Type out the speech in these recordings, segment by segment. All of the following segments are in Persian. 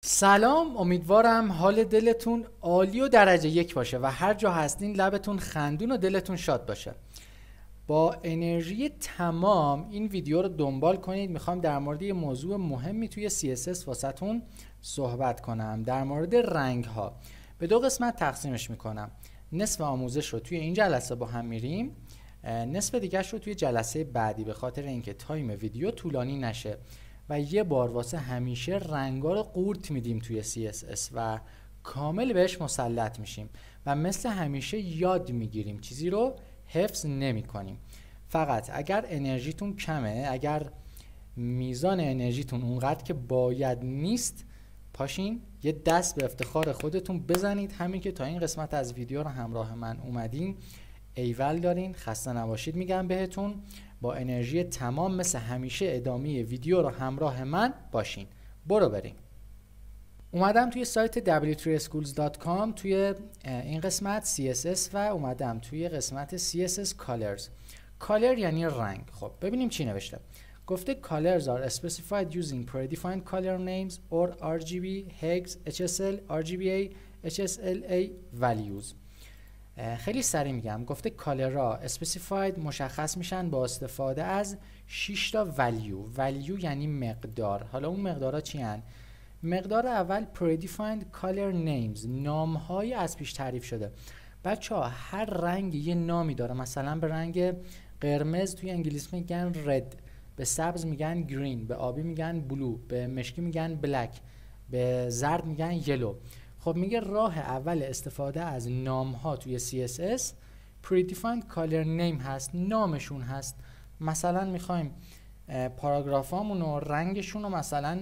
سلام، امیدوارم حال دلتون عالی و درجه یک باشه و هر جا هستین لبتون خندون و دلتون شاد باشه. با انرژی تمام این ویدیو رو دنبال کنید. میخوام در مورد یه موضوع مهمی توی CSS واسهتون صحبت کنم، در مورد رنگ ها. به دو قسمت تقسیمش میکنم. نصف آموزش رو توی این جلسه با هم میریم، نصف دیگرش رو توی جلسه بعدی، به خاطر اینکه تایم ویدیو طولانی نشه و یه بار واسه همیشه رنگا رو قورت میدیم توی CSS و کامل بهش مسلط میشیم و مثل همیشه یاد میگیریم، چیزی رو حفظ نمی کنیم. فقط اگر انرژیتون کمه، اگر میزان انرژیتون اونقدر که باید نیست، پاشین یه دست به افتخار خودتون بزنید. همین که تا این قسمت از ویدیو رو همراه من اومدین ایول دارین، خسته نباشید میگم بهتون. با انرژی تمام مثل همیشه ادامه ویدیو رو همراه من باشین. برو بریم. اومدم توی سایت w3schools.com توی این قسمت CSS و اومدم توی قسمت CSS Colors. Color یعنی رنگ. خب ببینیم چی نوشته. گفته Colors are specified using predefined color names or RGB, HEGS, HSL, RGBA, HSLA values. خیلی سریع میگم. گفته کالرها اسپسیفاید مشخص میشن با استفاده از 6 تا value یعنی مقدار. حالا اون مقدارها چی هن؟ مقدار اول predefined color names، نامهای از پیش تعریف شده. بچه‌ها هر رنگ یه نامی داره. مثلا به رنگ قرمز توی انگلیسی میگن red، به سبز میگن green، به آبی میگن blue، به مشکی میگن black، به زرد میگن yellow. خب میگه راه اول استفاده از نام ها توی CSS predefined color name هست، نامشون هست. مثلا میخوایم پاراگرافامون و رنگشون رو مثلا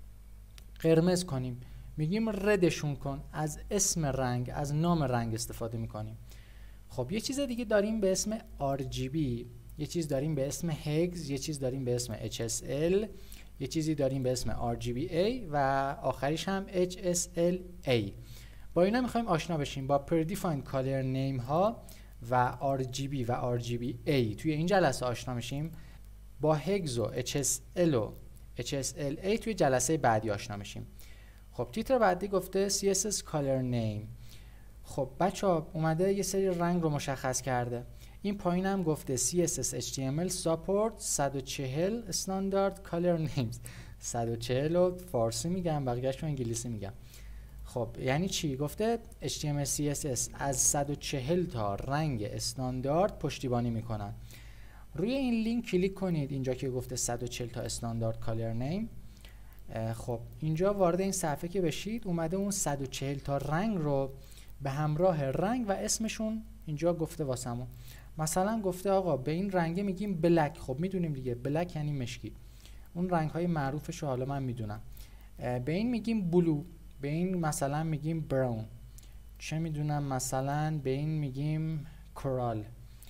قرمز کنیم، میگیم ردشون کن، از اسم رنگ، از نام رنگ استفاده میکنیم. خب یه چیز دیگه داریم به اسم RGB، یه چیز داریم به اسم HEGS، یه چیز داریم به اسم HSL، یه چیزی داریم به اسم RGBA و آخریش هم HSLA. با اینا میخوایم آشنا بشیم، با predefined color name ها و RGB و RGBA توی این جلسه آشنا میشیم. با HEGS و HSL و HSLA توی جلسه بعدی آشنا میشیم. خب تیتر بعدی گفته CSS color name. خب بچه‌ها اومده یه سری رنگ رو مشخص کرده. این پایین هم گفته CSS HTML support 140 standard color names. 140 رو فارسی میگم، بقیه‌اش رو انگلیسی میگم. خب یعنی چی؟ گفته HTML CSS از 140 تا رنگ استاندارد پشتیبانی میکنن. روی این لینک کلیک کنید اینجا که گفته 140 تا استاندارد کالر نیم. خب اینجا وارد این صفحه که بشید اومده اون 140 تا رنگ رو به همراه رنگ و اسمشون اینجا گفته واسمون. مثلا گفته آقا به این رنگه میگیم بلک. خب میدونیم دیگه بلک یعنی مشکی، اون رنگ های معروفش رو حالا من میدونم. به این میگیم بلو، به این مثلا میگیم براون، چه میدونم مثلا به این میگیم کورال،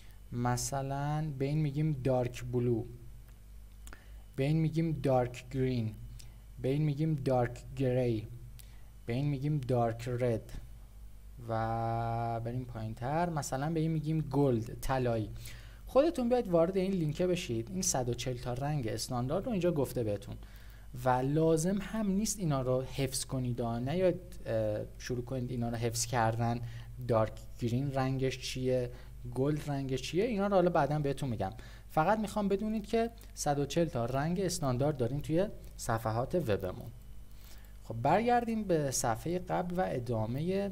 مثلا به این میگیم دارک بلو، به این میگیم دارک گرین، به این میگیم دارک گری، به این میگیم دارک رد و بریم پایین تر مثلا به این میگیم گلد، طلایی. خودتون بیاید وارد این لینک بشید. این 140 تا رنگ استاندارد رو اینجا گفته بهتون و لازم هم نیست اینا رو حفظ کنید، نه یا شروع کنید اینا رو حفظ کردن. دارک گرین رنگش چیه، گلد رنگش چیه، اینا رو حالا بعدا بهتون میگم. فقط میخوام بدونید که 140 تا رنگ استاندارد داریم توی صفحات وبمون. خب برگردیم به صفحه قبل و ادامه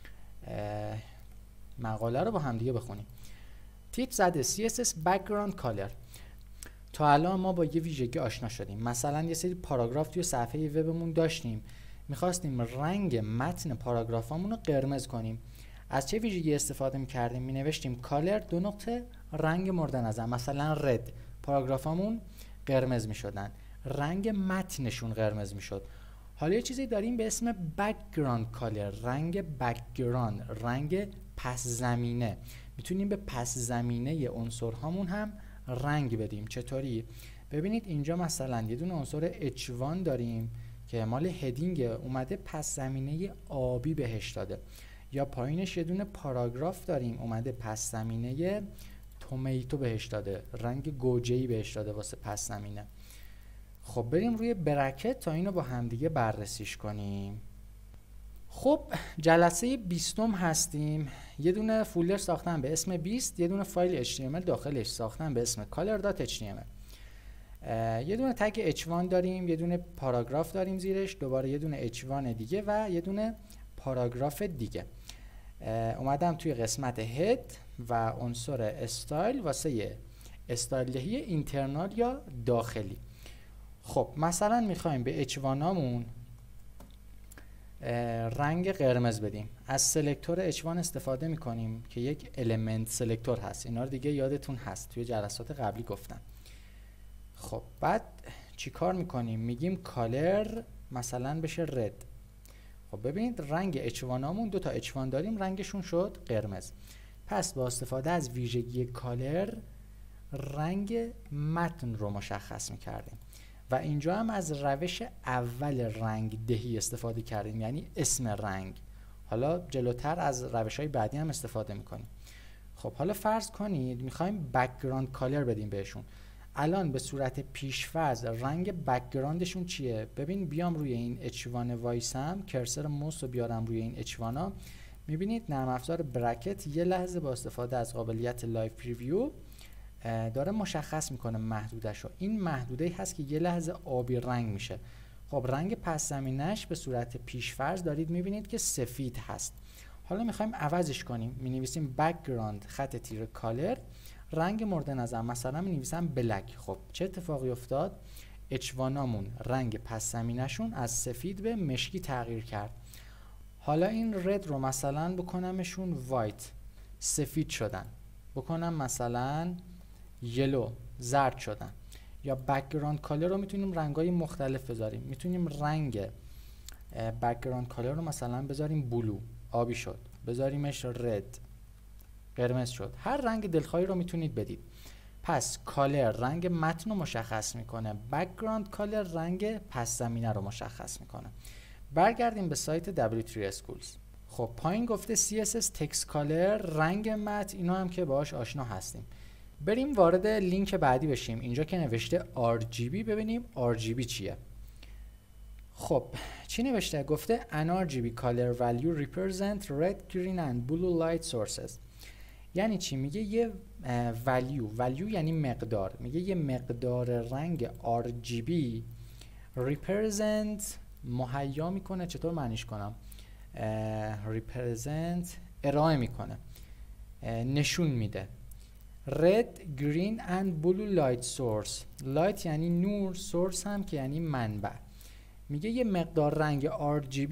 مقاله رو با هم دیگه بخونیم. تیپ زده CSS background color. تا الان ما با یه ویژگی آشنا شدیم. مثلا یه سری پاراگراف توی صفحه وبمون داشتیم، میخواستیم رنگ متن پاراگرافامون رو قرمز کنیم. از چه ویژگی استفاده میکردیم؟ مینوشتیم color دو نقطه رنگ مورد نظر، مثلا رد، پاراگرافامون قرمز میشدن، رنگ متنشون قرمز میشد. حالا یه چیزی داریم به اسم background color، رنگ background، رنگ پس زمینه. میتونیم به پس زمینه عنصرهامون هم رنگ بدیم. چطوری؟ ببینید اینجا مثلا یه دونه عنصر H1 داریم که مال هدینگ اومده پس زمینه آبی بهش داده، یا پایینش یه دونه پاراگراف داریم اومده پس زمینه تومیتو بهش داده، رنگ گوجه‌ای بهش داده واسه پس زمینه. خب بریم روی برکت تا اینو با همدیگه بررسیش کنیم. خب جلسه 20 هستیم. یه دونه فولدر ساختم به اسم 20، یه دونه فایل HTML داخلش ساختم به اسم color.html. یه دونه تگ h1 داریم، یه دونه پاراگراف داریم زیرش، دوباره یه دونه h1 دیگه و یه دونه پاراگراف دیگه. اومدم توی قسمت هد و عنصر استایل واسه استایل دهی اینترنال یا داخلی. خب مثلا میخوایم به h1 هامون رنگ قرمز بدیم. از سلکتور h1 استفاده میکنیم که یک المنت سلکتور هست. اینا رو دیگه یادتون هست توی جلسات قبلی گفتم. خب بعد چی کار میکنیم؟ میگیم کالر مثلا بشه رد. خب ببینید رنگ h1 هامون 2 تا h1 داریم، رنگشون شد قرمز. پس با استفاده از ویژگی کالر رنگ متن رو مشخص میکردیم و اینجا هم از روش اول رنگ دهی استفاده کردیم، یعنی اسم رنگ. حالا جلوتر از روش‌های بعدی هم استفاده میکنیم. خب حالا فرض کنید میخوایم بک‌گراند کالر بدیم بهشون. الان به صورت پیش‌فرض رنگ بک‌گراندشون چیه؟ ببین بیام روی این h1 وایسم، کرسر موس رو بیارم روی این h1 ها، میبینید نرم افزار برکت یه لحظه با استفاده از قابلیت لایو پریویو داره مشخص میکنه محدودش رو. این محدوده هست که یه لحظه آبی رنگ میشه. خب رنگ پس زمینش به صورت پیش‌فرض دارید میبینید که سفید هست. حالا میخوایم عوضش کنیم، مینویسیم بک‌گراند خط تیره کالر، رنگ مورد نظر مثلا مینویسم بلک. خب چه اتفاقی افتاد؟ h1 هامون رنگ پس زمینشون از سفید به مشکی تغییر کرد. حالا این رد رو مثلا بکنمشون وایت، سفید شدن، بکنم مثلا یلو، زرد شدن. یا بک‌گراند کالر رو میتونیم رنگای مختلف بذاریم. میتونیم رنگ بک‌گراند کالر رو مثلا بذاریم بلو، آبی شد، بذاریمش رد، قرمز شد. هر رنگ دلخواهی رو میتونید بدید. پس کالر رنگ متن رو مشخص میکنه، بک‌گراند کالر رنگ پس زمینه رو مشخص میکنه. برگردیم به سایت W3 Schools. خب پایین گفته CSS تکست کالر، رنگ متن، اینا هم که باهاش آشنا هستیم. بریم وارد لینک بعدی بشیم. اینجا که نوشته RGB، ببینیم RGB چیه. خب چی نوشته؟ گفته an RGB color value represent red, green and blue light sources. یعنی چی؟ میگه یه value یعنی مقدار، میگه یه مقدار رنگ RGB represent مهیا میکنه. چطور معنیش کنم؟ represent ارائه میکنه، نشون میده. red, green and blue light source. light یعنی نور، source هم که یعنی منبع. میگه یه مقدار رنگ RGB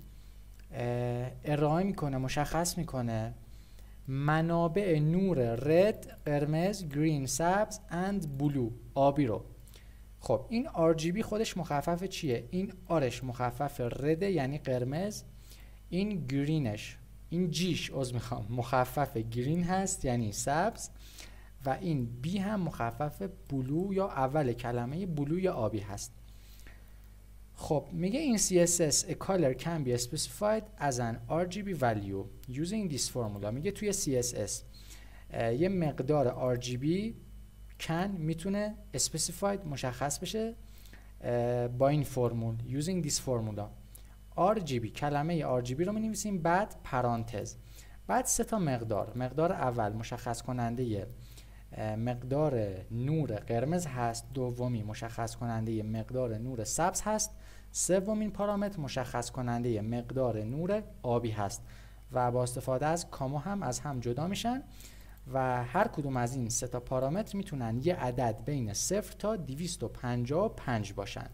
ارائه میکنه، مشخص میکنه منابع نور red قرمز، green سبز and blue آبی رو. خب این RGB خودش مخفف چیه؟ این آرش مخفف رده یعنی قرمز، این گرینش، این جیش مخفف گرین هست یعنی سبز، و این بی هم مخفف بلو یا اول کلمه بلو یا آبی هست. خب میگه این CSS a color can be specified as an RGB value using this formula. میگه توی CSS یه مقدار RGB can میتونه specified مشخص بشه با این فرمول using this formula. RGB کلمه RGB رو می‌نویسیم بعد پرانتز، بعد سه تا مقدار اول مشخص کننده مقدار نور قرمز هست، دومی مشخص کننده مقدار نور سبز هست، سومین پارامتر مشخص کننده مقدار نور آبی هست و با استفاده از کاما هم از هم جدا میشن و هر کدوم از این سه تا پارامتر میتونن یه عدد بین 0 تا 255 باشن.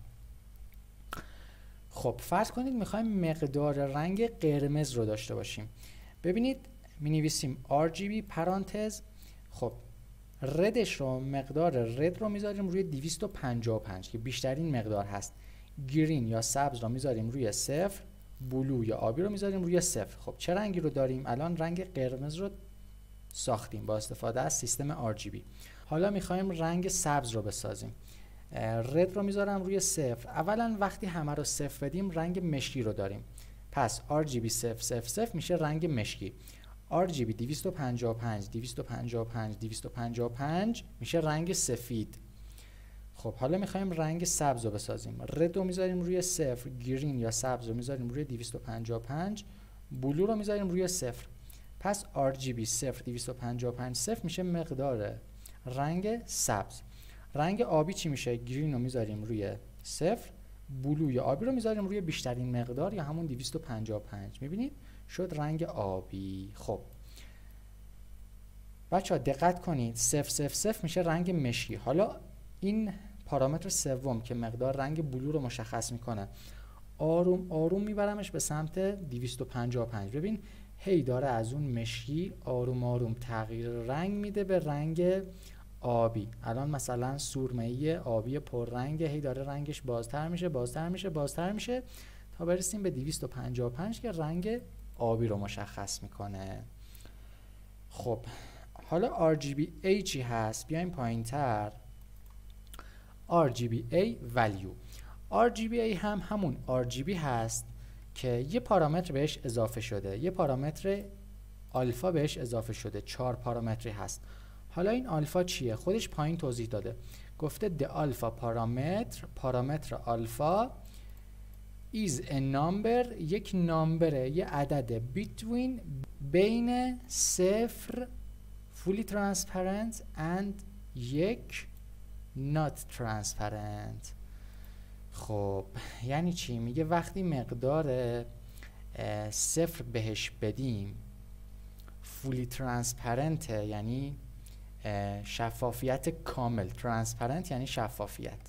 خب فرض کنید میخوایم مقدار رنگ قرمز رو داشته باشیم. ببینید مینویسیم RGB پرانتز، خب ردش رو، مقدار رد رو میذاریم روی 255 که بیشترین مقدار هست. گرین یا سبز رو میذاریم روی 0، بلو یا آبی رو میذاریم روی 0. خب چه رنگی رو داریم؟ الان رنگ قرمز رو ساختیم با استفاده از سیستم RGB. حالا میخوایم رنگ سبز رو بسازیم. رد رو میذارم روی 0. اولا وقتی همه رو 0 بدیم رنگ مشکی رو داریم، پس RGB 000 میشه رنگ مشکی. RGB 255 255 255 میشه رنگ سفید. خب حالا میخوایم رنگ سبز رو بسازیم. رد رو میذاریم روی 0، گرین یا سبز رو میذاریم روی 255، بلو رو میذاریم روی 0. پس RGB 0 255 0 میشه مقدار رنگ سبز. رنگ آبی چی میشه؟ گرین رو میذاریم روی 0، بلو یا آبی رو میذاریم روی بیشترین مقدار یا همون 255. میبینید شد رنگ آبی. خب بچه ها دقت کنید 000 میشه رنگ مشکی. حالا این پارامتر سوم که مقدار رنگ بلو رو مشخص میکنه، آروم آروم میبرمش به سمت 255. ببین هی داره از اون مشکی آروم آروم تغییر رنگ میده به رنگ آبی. الان مثلا سرمه‌ای آبی پررنگ، هی داره رنگش بازتر میشه تا برسیم به 255 که رنگ آبی رو مشخص میکنه. خب حالا RGBA چی هست؟ بیایم پایین‌تر. RGBA value. RGBA هم همون RGB هست که یه پارامتر بهش اضافه شده، یه پارامتر آلفا بهش اضافه شده. 4 پارامتری هست. حالا این آلفا چیه؟ خودش پایین توضیح داده. گفته the alpha پارامتر آلفا is a number، یک نامبره، یه عدد between، بین 0 fully transparent and 1 not transparent. خب یعنی چی؟ میگه وقتی مقدار 0 بهش بدیم fully transparent یعنی شفافیت کامل، transparent یعنی شفافیت،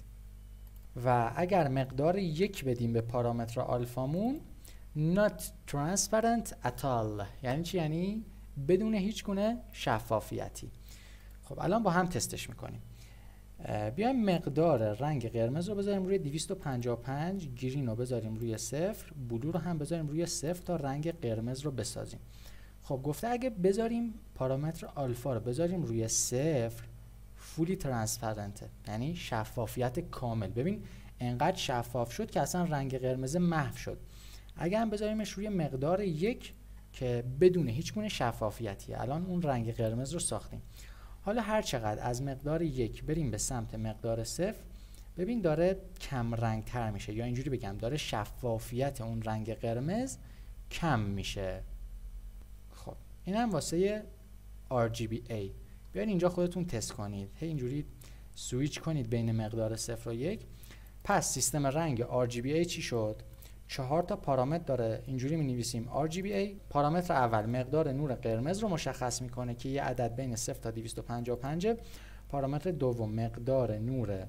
و اگر مقدار 1 بدیم به پارامتر آلفامون not transparent at all یعنی چی؟ یعنی بدون هیچ گونه شفافیتی. خب الان با هم تستش میکنیم. بیایم مقدار رنگ قرمز رو بذاریم روی 255، گرین رو بذاریم روی 0، بلو رو هم بذاریم روی 0 تا رنگ قرمز رو بسازیم. خب گفته اگه بذاریم پارامتر آلفا رو بذاریم روی 0 فولی ترانسپرنت یعنی شفافیت کامل. ببین انقدر شفاف شد که اصلا رنگ قرمز محو شد. اگه هم بذاریمش روی مقدار 1 که بدون هیچ گونه شفافیتیه، الان اون رنگ قرمز رو ساختیم. حالا هر چقدر از مقدار 1 بریم به سمت مقدار 0، ببین داره کم رنگ تر میشه، یا اینجوری بگم داره شفافیت اون رنگ قرمز کم میشه. خب این هم واسه RGBA. بیاین اینجا خودتون تست کنید، هی اینجوری سویچ کنید بین مقدار 0 و 1. پس سیستم رنگ RGBA چی شد؟ 4 تا پارامتر داره. اینجوری می نویسیم RGBA. پارامتر اول مقدار نور قرمز رو مشخص میکنه که یه عدد بین 0 تا 255. پارامتر دوم مقدار نور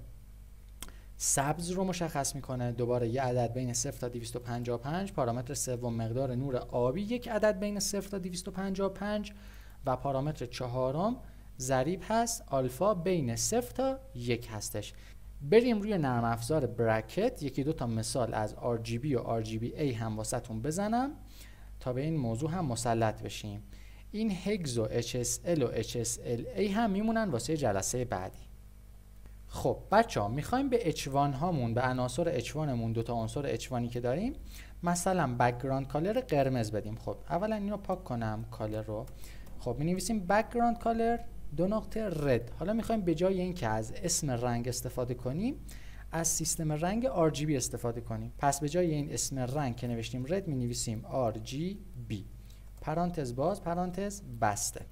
سبز رو مشخص میکنه، دوباره یه عدد بین 0 تا 255. پارامتر سوم مقدار نور آبی، یک عدد بین 0 تا 255. و پارامتر چهارم ضریب هست، آلفا بین 0 تا 1 هستش. بریم روی نرم افزار برکت یکی دو تا مثال از RGB و RGBA هم واسهتون بزنم تا به این موضوع هم مسلط بشیم. این هگز و HSL و HSLA هم میمونن واسه جلسه بعدی. خب بچه ها میخوایم به H1 هامون، به عناصر H1 مون، دو تا عنصر H1 که داریم، مثلا بک‌گراند کالر قرمز بدیم. خب اولا اینو پاک کنم کالر رو. خب می نویسیم بک‌گراند کالر دو نقطه رد. حالا میخوایم به جای اینکه از اسم رنگ استفاده کنیم از سیستم رنگ RGB استفاده کنیم. پس به جای این اسم رنگ که نوشتیم رد می نویسیم RGB پرانتز باز پرانتز بسته.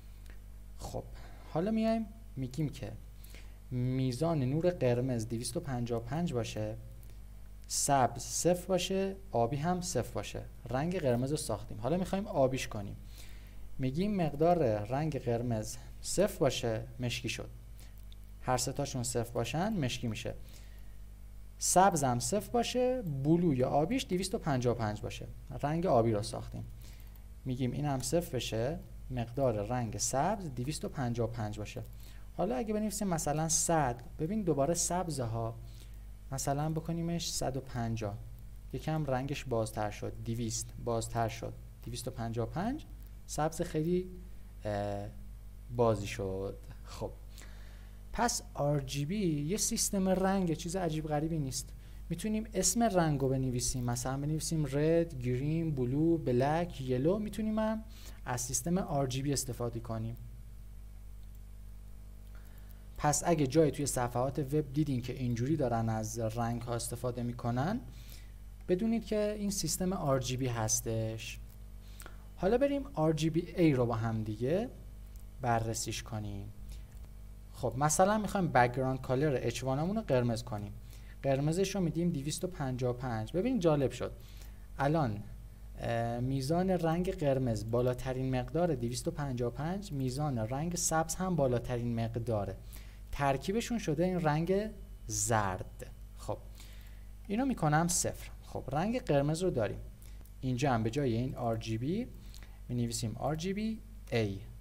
خب حالا میایم میگیم که میزان نور قرمز 255 باشه، سبز 0 باشه، آبی هم 0 باشه. رنگ قرمز رو ساختیم. حالا میخوایم آبیش کنیم. میگیم مقدار رنگ قرمز 0 باشه، مشکی شد. هر سه تاشون 0 باشن مشکی میشه. سبز هم 0 باشه، بلو یا آبیش 255 باشه. رنگ آبی رو ساختیم. میگیم این هم 0 بشه، مقدار رنگ سبز 255 باشه. حالا اگه بنویسیم مثلا 100، ببین دوباره سبز ها، مثلا بکنیمش 150، یکم رنگش بازتر شد، 200 بازتر شد، 255 سبز خیلی بازی شد. خب پس RGB یه سیستم رنگ، چیز عجیب غریبی نیست. میتونیم اسم رنگ رو بنویسیم، مثلا بنویسیم رد، گرین، بلو، بلک، یلو. میتونیم هم از سیستم RGB استفاده کنیم. پس اگه جای توی صفحات وب دیدین که اینجوری دارن از رنگ ها استفاده میکنن، بدونید که این سیستم RGB هستش. حالا بریم RGBA رو با هم دیگه بررسیش کنیم. خب مثلا میخوایم بک‌گراند کالر H1 مون رو قرمز کنیم. قرمزش رو میدیم 255. ببین جالب شد. الان میزان رنگ قرمز بالاترین مقدار 255، میزان رنگ سبز هم بالاترین مقداره. ترکیبشون شده این رنگ زرد. خب اینو میکنم 0. خب رنگ قرمز رو داریم. اینجا هم به جای این RGB مینویسیم RGBA.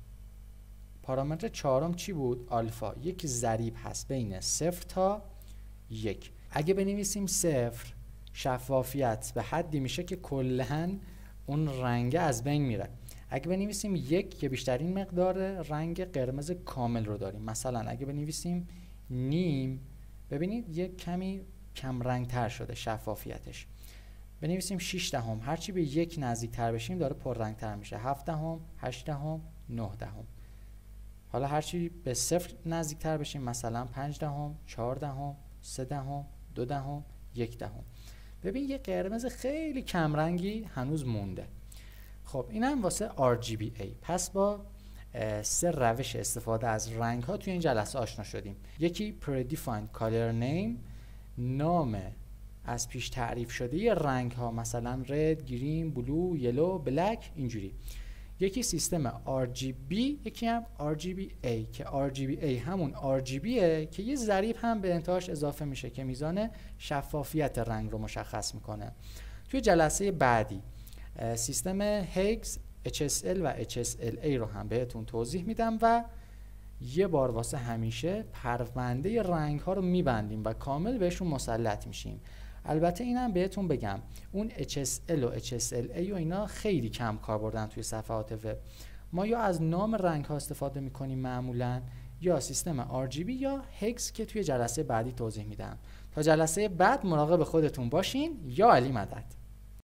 پارامتر چهارم چی بود؟ آلفا. یک ضریب هست بین 0 تا 1. اگه بنویسیم 0، شفافیت به حدی میشه که کلهن اون رنگ از بین میره. اگه بنویسیم 1 که بیشترین مقدار رنگ قرمز کامل رو داریم. مثلا اگه بنویسیم نیم، ببینید یک کمی کم رنگ تر شده شفافیتش. بنویسیم 6 دهم، هرچی به 1 نزدیک تر بشیم داره پر رنگ تر میشه. 7 دهم، 8 دهم، 9 دهم. حالا هرچی به 0 نزدیک تر بشیم، مثلا 5 دهم، 4 دهم، 3 دهم، 2 دهم، 1 دهم. ببین یه قرمز خیلی کم رنگی هنوز مونده. خب اینم واسه RGBA. پس با 3 روش استفاده از رنگ ها توی این جلسه آشنا شدیم. یکی predefined color name، نام از پیش تعریف شده ی رنگ ها، مثلا رد، گرین، بلو، یلو، بلک، اینجوری. یکی سیستم RGB، یکی هم RGBA که RGBA همون RGBه که یه ضریب هم به انتهاش اضافه میشه که میزان شفافیت رنگ رو مشخص میکنه. توی جلسه بعدی سیستم هیگز، HSL و HSLA رو هم بهتون توضیح میدم و یه بار واسه همیشه پرونده رنگ ها رو میبندیم و کامل بهشون مسلط میشیم. البته اینم بهتون بگم اون HSL و HSLA و اینا خیلی کم کار بردن توی صفحات وب. ما یا از نام رنگ ها استفاده میکنیم معمولا، یا سیستم RGB یا هیگز که توی جلسه بعدی توضیح میدم. تا جلسه بعد مراقب خودتون باشین. یا علی مدد.